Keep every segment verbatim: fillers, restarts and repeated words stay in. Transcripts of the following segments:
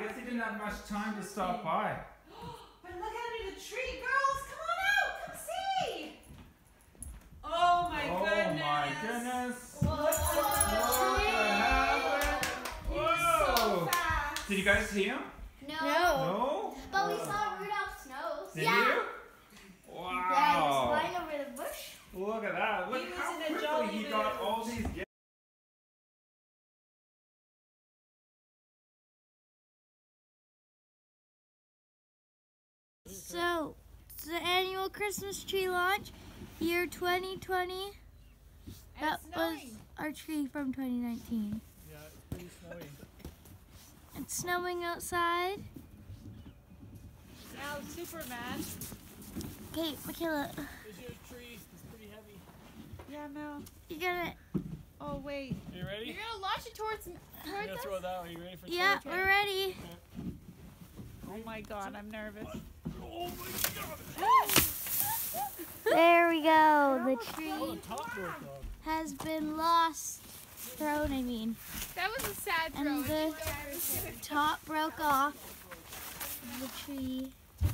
guess he didn't have much time to stop by. But look at the tree, girls. Come on out. Come see. Oh my oh goodness. Oh my goodness. Look at the tree. Whoa. So fast. Did you guys see him? No. No. No? But we saw Rudolph's nose. Did yeah. you? Yeah, he Wow. was flying over the bush. Look at that. Look He was how in a quickly jolly he got mood. all these gifts. So, it's the annual Christmas tree launch, year twenty twenty. That it's was snowing. our tree from twenty nineteen. Yeah, it's pretty snowy. It's snowing outside. Now Superman. Okay, Michaela, Is your tree? It's pretty heavy. Yeah, Mel. you gotta. Oh wait. Are you ready? You're gonna launch it towards I'm towards gonna us? throw it that way. You ready for Yeah, twenty? we're ready. Oh my God, I'm nervous. Oh my God! There we go. The Oh, tree the top broke off. has been lost. Thrown, I mean. That was a sad throw. And the top broke off the tree.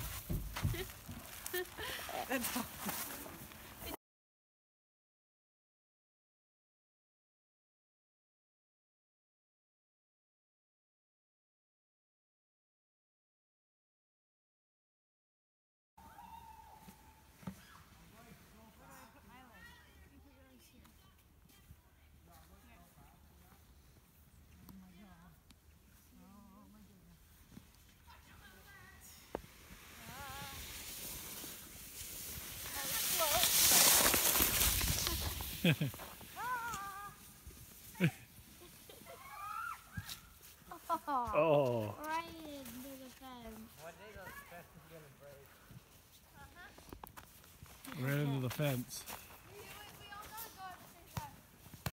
Oh. Right into the fence. Ran into the fence.